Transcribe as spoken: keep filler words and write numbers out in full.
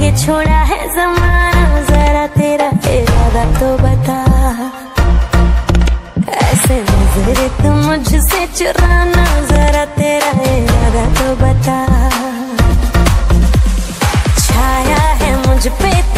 के छोड़ा है जमाना, जरा तेरा इरादा तो बता। ऐसे नजरे तू मुझसे चुराना, जरा तेरा इरादा तो बता। छाया है मुझ पे